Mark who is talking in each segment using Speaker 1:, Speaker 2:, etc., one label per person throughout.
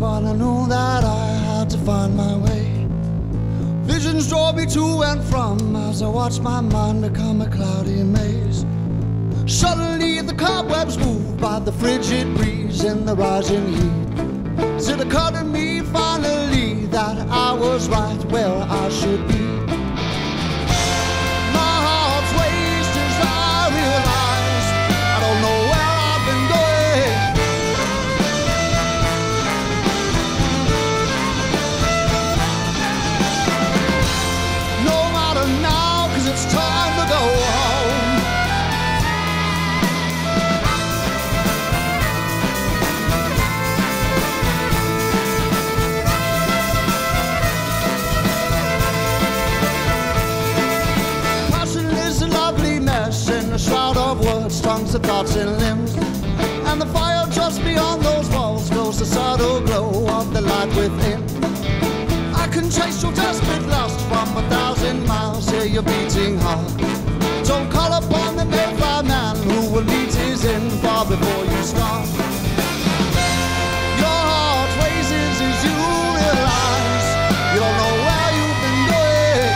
Speaker 1: but I knew that I had to find my way. Visions drove me to and from as I watched my mind become a cloudy maze. Suddenly the cobwebs moved by the frigid breeze in the rising heat. It occurred to me finally that I was right where I should be. My heart's raced as I realized I don't know where I've been going. No matter now, 'cause it's time to go home. In a shroud of words, tongues and thoughts and limbs. And the fire just beyond those walls glows the subtle glow of the light within. I can trace your desperate lust from 1,000 miles. Hear your beating heart. Don't call upon the Mayflower man who will meet his end far before you start. Your heart races as you realize you don't know where you've been going.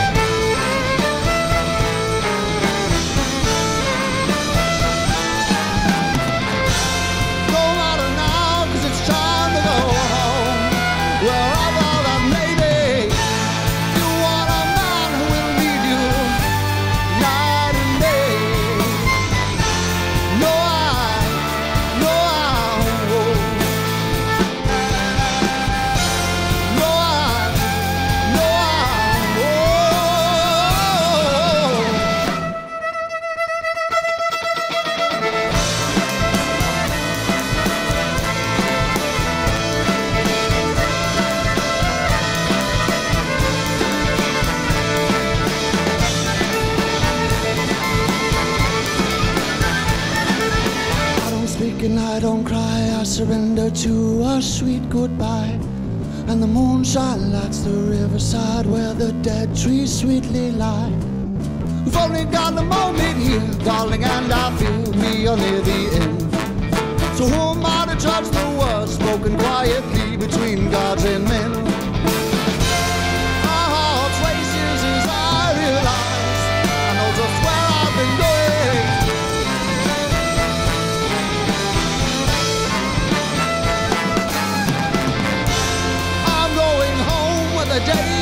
Speaker 1: And I don't cry, I surrender to a sweet goodbye. And the moonshine lights the riverside where the dead trees sweetly lie. We've only got a moment here, darling, and I feel we are near the end. So who am I to judge the words spoken quietly between gods and men? My heart races as I realize I know just where I've been going. Day